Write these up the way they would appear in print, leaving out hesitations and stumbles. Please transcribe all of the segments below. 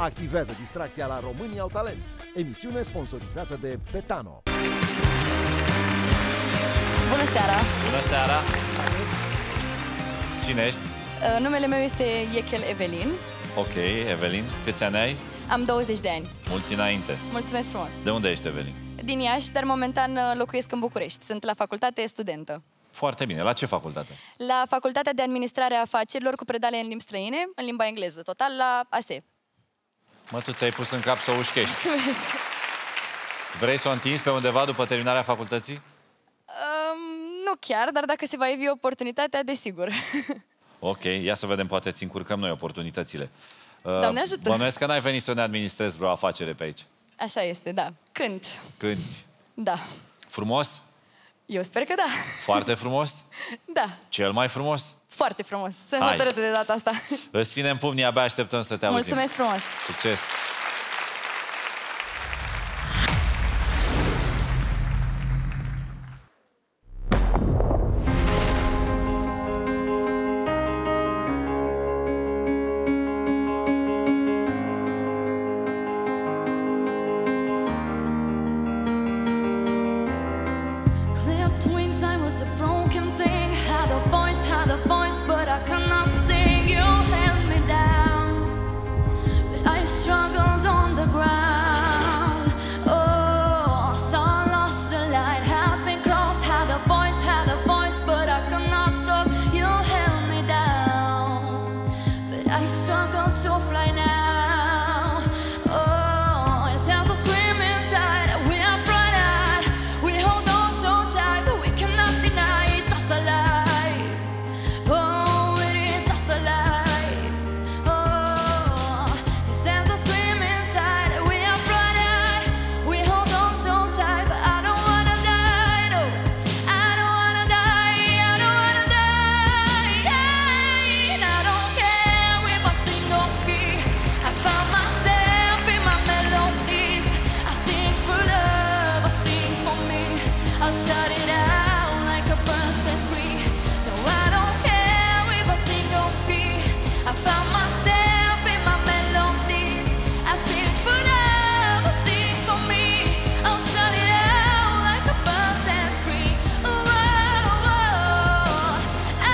Activează distracția la Românii au talent. Emisiune sponsorizată de Betano. Bună seara! Bună seara! Salut! Cine ești? Numele meu este Echel Evelin. Ok, Evelin. Câți ani ai? Am 20 de ani. Mulți înainte. Mulțumesc frumos! De unde ești, Evelin? Din Iași, dar momentan locuiesc în București. Sunt la facultate studentă. Foarte bine. La ce facultate? La Facultatea de Administrare a Afacerilor cu predale în limbi străine, în limba engleză, total la ASE. Mă, tu ți-ai pus în cap să o ușchești. Mulțumesc! Vrei să o întinzi pe undeva după terminarea facultății? Nu chiar, dar dacă se va ivi oportunitatea, desigur. Ok, ia să vedem, poate ți încurcăm noi oportunitățile. Doamne ajută! Bănuiesc că n-ai venit să ne administrezi vreo afacere pe aici. Așa este, da. Cânt. Cânti. Da. Frumos? Eu sper că da. Foarte frumos? Da. Cel mai frumos? Foarte frumos. Sunt hotărâtă de data asta. Îți ținem pumnii, abia așteptăm să te auzim. Mulțumesc frumos! Succes! But I cannot sing, you held me down. But I struggled on the ground. Oh, so I lost the light, had been crossed, had a voice, but I cannot talk, you held me down. But I struggle to fly now. Oh, it sounds a scream inside, we are frightened. We hold on so tight, but we cannot deny it's us alive. I'll shut it out like a bird set free. No, I don't care if I sing off key. I found myself in my melodies. I sing for love, I sing for me. I'll shut it out like a bird set free. Oh, oh, oh, oh,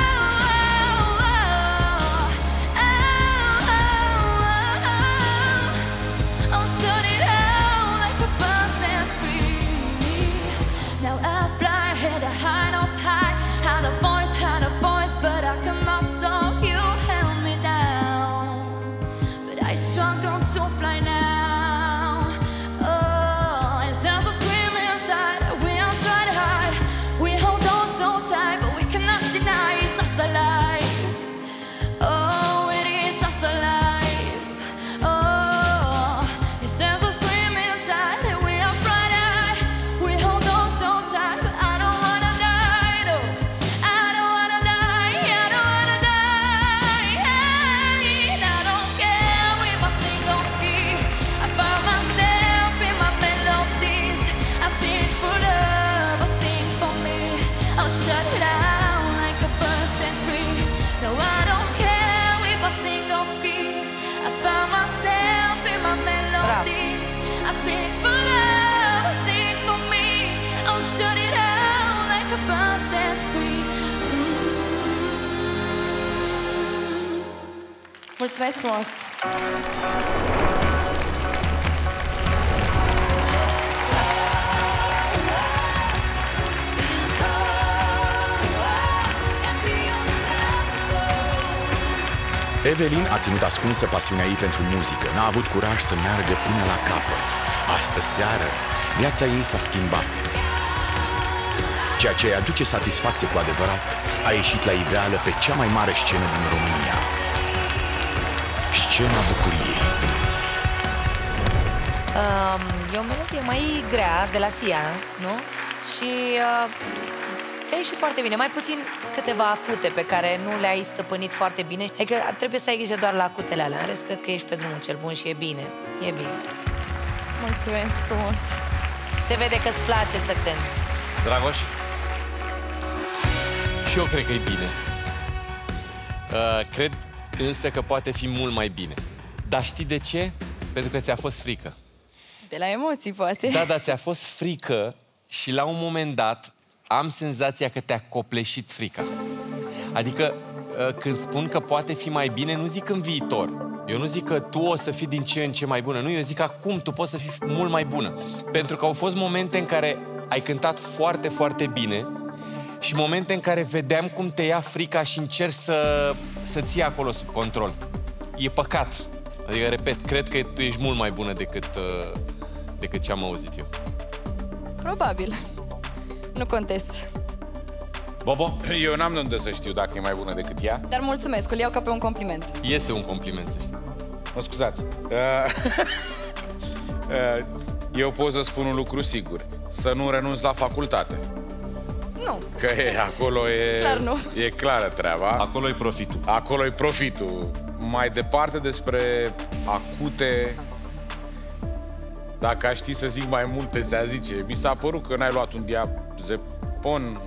oh, oh, oh. I'll shut it out like a bird set free. Now I fly, head high, not high. Had a voice, but I cannot talk. You held me down, but I struggle to fly now. Oh, and there's a scream inside. We all try to hide. We hold on so tight, but we cannot deny it's us alive. Oh, it is us alive. Oh, it stands a scream inside. We are frightened. We hold on so tight, but I don't wanna die. No, I don't wanna die. I don't wanna die. And I don't care if I sing off key. I found myself in my melodies. I sing for love, I sing for me. I'll shut it down like a bird set free. No, I don't care if I sing off key. I found myself in my melodies. I sing for love, I sing for me. I'll shut it out like a bird set free. Mulțumesc frumos! Evelin a ținut ascunsă pasiunea ei pentru muzică, n-a avut curaj să meargă până la capăt. Astă seară, viața ei s-a schimbat. Ceea ce îi aduce satisfacție cu adevărat a ieșit la iveală pe cea mai mare scenă din România. Scena bucuriei. E o melodie mai grea de la Sia, nu? Și ți-a ieșit foarte bine, mai puțin câteva acute pe care nu le-ai stăpânit foarte bine. Adică trebuie să ai grijă doar la acutele alea. În rest, cred că ești pe drumul cel bun și e bine. E bine. Mulțumesc frumos! Se vede că îți place să cânți. Dragoș? Și eu cred că e bine. Cred însă că poate fi mult mai bine. Dar știi de ce? Pentru că ți-a fost frică. De la emoții, poate. Da, dar ți-a fost frică și la un moment dat am senzația că te-a copleșit frica. Adică când spun că poate fi mai bine, nu zic în viitor. Eu nu zic că tu o să fii din ce în ce mai bună. Nu, eu zic acum tu poți să fii mult mai bună. Pentru că au fost momente în care ai cântat foarte, foarte bine și momente în care vedeam cum te ia frica și încerci să ții acolo sub control. E păcat. Adică, repet, cred că tu ești mult mai bună decât ce am auzit eu. Probabil. Nu contest. Bobo? Eu n-am de unde să știu dacă e mai bună decât ea. Dar mulțumesc, îl iau ca pe un compliment. Este un compliment, să știi. Mă scuzați. Eu pot să spun un lucru sigur. Să nu renunț la facultate. Nu. Că acolo e... Clar nu. E clară treaba. Acolo e profitul. Acolo e profitul. Mai departe despre acute... Dacă aș ști să zic mai multe, ți-a zice. Mi s-a părut că n-ai luat un diazepon,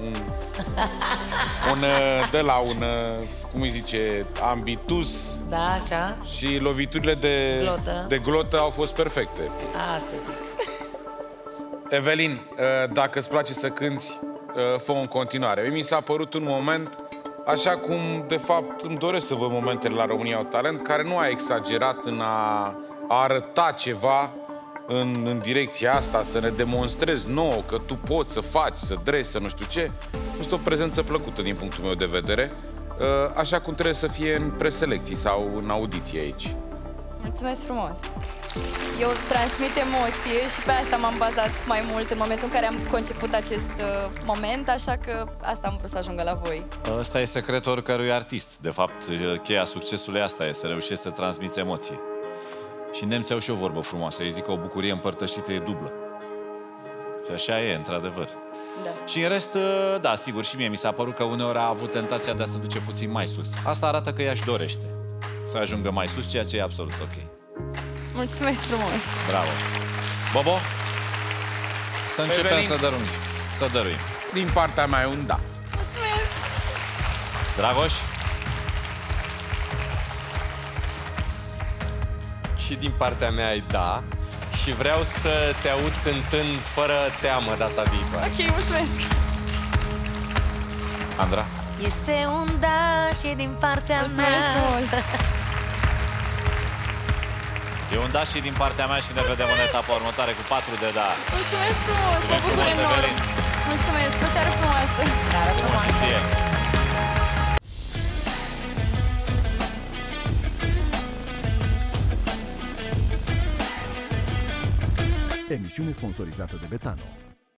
cum îi zice, ambitus. Da, așa. Și loviturile de glotă au fost perfecte. Asta zic. Evelin, dacă îți place să cânti, fă în continuare. Mi s-a părut un moment, așa cum, de fapt, îmi doresc să văd momentele la România au Talent, care nu a exagerat în a arăta ceva în direcția asta, să ne demonstrezi nouă că tu poți să faci, să dresi, să nu știu ce. A fost o prezență plăcută din punctul meu de vedere, așa cum trebuie să fie în preselecții sau în audiții aici. Mulțumesc frumos! Eu transmit emoție și pe asta m-am bazat mai mult în momentul în care am conceput acest moment, așa că asta am vrut să ajungă la voi. Ăsta e secretul oricărui artist. De fapt, cheia succesului asta e să reușești să transmiți emoție. Și nemții au și o vorbă frumoasă. Ei zic că o bucurie împărtășită e dublă. Și așa e, într-adevăr. Da. Și în rest, da, sigur, și mie mi s-a părut că uneori a avut tentația de a se duce puțin mai sus. Asta arată că ea își dorește să ajungă mai sus, ceea ce e absolut ok. Mulțumesc frumos! Bravo! Bobo? Să începem Evelin. să dăruim. Din partea mea, un da. Mulțumesc! Dragoș? Și din partea mea e da. Și vreau să te aud cântând fără teamă data viitoare. Ok, mulțumesc! Andra? Este un da și din partea Mulțumesc mea. frumos! E un da și din partea mea și ne vedem în etapa următoare cu 4 de da. Mulțumesc frumos! Mă bucur frumos, enorm! Evelin. Mulțumesc! O seară frumoasă! Seară frumoasă. Și ție. Emisiune sponsorizată de Betano.